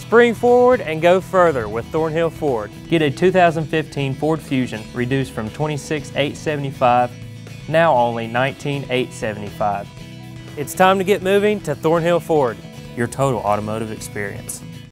Spring forward and go further with Thornhill Ford. Get a 2015 Ford Fusion reduced from $26,875, now only $19,875. It's time to get moving to Thornhill Ford, your total automotive experience.